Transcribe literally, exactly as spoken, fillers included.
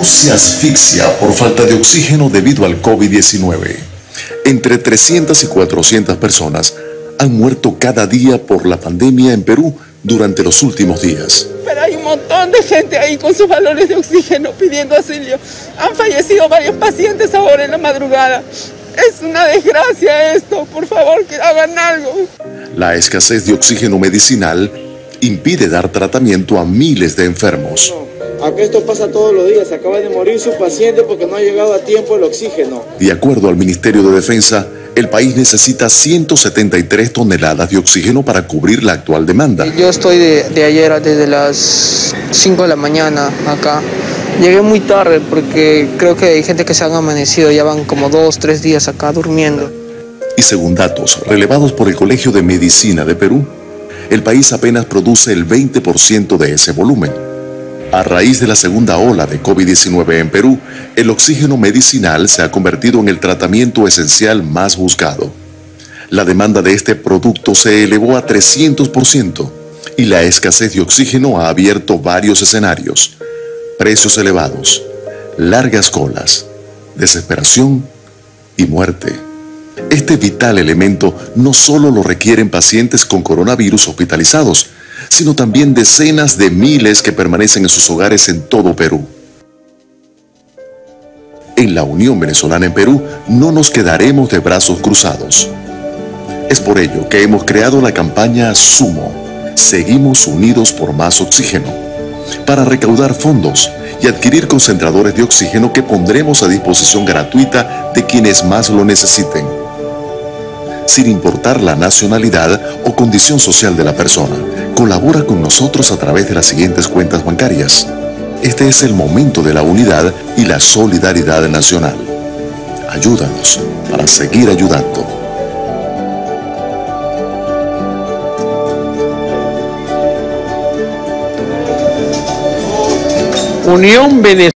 se asfixia por falta de oxígeno debido al COVID diecinueve. Entre trescientas y cuatrocientas personas han muerto cada día por la pandemia en Perú durante los últimos días. Pero hay un montón de gente ahí con sus balones de oxígeno pidiendo auxilio. Han fallecido varios pacientes ahora en la madrugada. Es una desgracia esto, por favor, que hagan algo. La escasez de oxígeno medicinal impide dar tratamiento a miles de enfermos. Acá esto pasa todos los días, acaba de morir su paciente porque no ha llegado a tiempo el oxígeno. De acuerdo al Ministerio de Defensa, el país necesita ciento setenta y tres toneladas de oxígeno para cubrir la actual demanda. Yo estoy de, de ayer desde las cinco de la mañana acá. Llegué muy tarde porque creo que hay gente que se han amanecido, ya van como dos, tres días acá durmiendo. Y según datos relevados por el Colegio de Medicina de Perú, el país apenas produce el veinte por ciento de ese volumen. A raíz de la segunda ola de COVID diecinueve en Perú, el oxígeno medicinal se ha convertido en el tratamiento esencial más buscado. La demanda de este producto se elevó a trescientos por ciento y la escasez de oxígeno ha abierto varios escenarios: precios elevados, largas colas, desesperación y muerte. Este vital elemento no solo lo requieren pacientes con coronavirus hospitalizados, sino también decenas de miles que permanecen en sus hogares en todo Perú. En la Unión Venezolana en Perú no nos quedaremos de brazos cruzados. Es por ello que hemos creado la campaña Sumo, Seguimos Unidos por Más Oxígeno, para recaudar fondos y adquirir concentradores de oxígeno que pondremos a disposición gratuita de quienes más lo necesiten, sin importar la nacionalidad o condición social de la persona. Colabora con nosotros a través de las siguientes cuentas bancarias. Este es el momento de la unidad y la solidaridad nacional. Ayúdanos para seguir ayudando. Unión Venezolana.